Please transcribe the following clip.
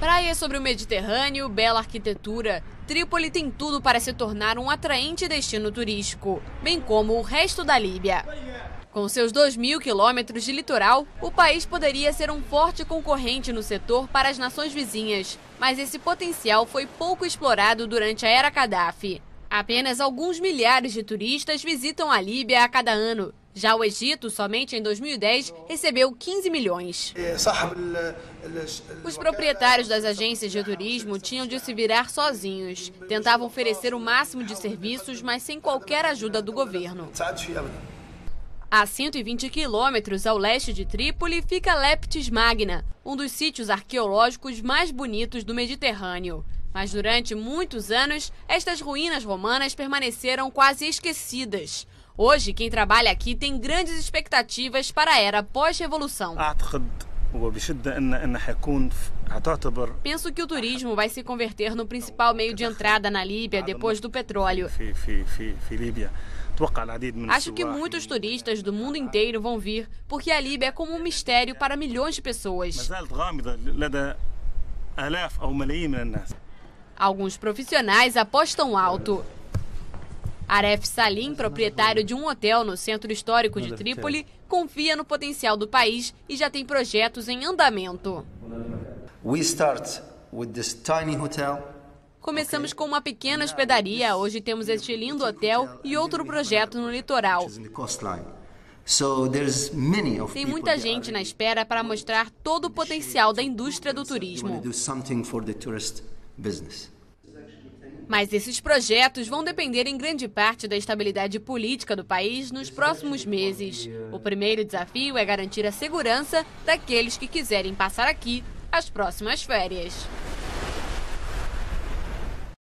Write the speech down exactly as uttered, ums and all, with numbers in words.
Praia sobre o Mediterrâneo, bela arquitetura, Trípoli tem tudo para se tornar um atraente destino turístico, bem como o resto da Líbia. Com seus dois mil quilômetros de litoral, o país poderia ser um forte concorrente no setor para as nações vizinhas, mas esse potencial foi pouco explorado durante a era Gaddafi. Apenas alguns milhares de turistas visitam a Líbia a cada ano. Já o Egito, somente em dois mil e dez, recebeu quinze milhões. Os proprietários das agências de turismo tinham de se virar sozinhos. Tentavam oferecer o máximo de serviços, mas sem qualquer ajuda do governo. A cento e vinte quilômetros ao leste de Trípoli fica Leptis Magna, um dos sítios arqueológicos mais bonitos do Mediterrâneo. Mas durante muitos anos, estas ruínas romanas permaneceram quase esquecidas. Hoje, quem trabalha aqui tem grandes expectativas para a era pós-revolução. Penso que o turismo vai se converter no principal meio de entrada na Líbia depois do petróleo. Acho que muitos turistas do mundo inteiro vão vir, porque a Líbia é como um mistério para milhões de pessoas. Alguns profissionais apostam alto. Aref Salim, proprietário de um hotel no centro histórico de Trípoli, confia no potencial do país e já tem projetos em andamento. Começamos com uma pequena hospedaria, hoje temos este lindo hotel e outro projeto no litoral. Tem muita gente na espera para mostrar todo o potencial da indústria do turismo. Mas esses projetos vão depender em grande parte da estabilidade política do país nos próximos meses. O primeiro desafio é garantir a segurança daqueles que quiserem passar aqui as próximas férias.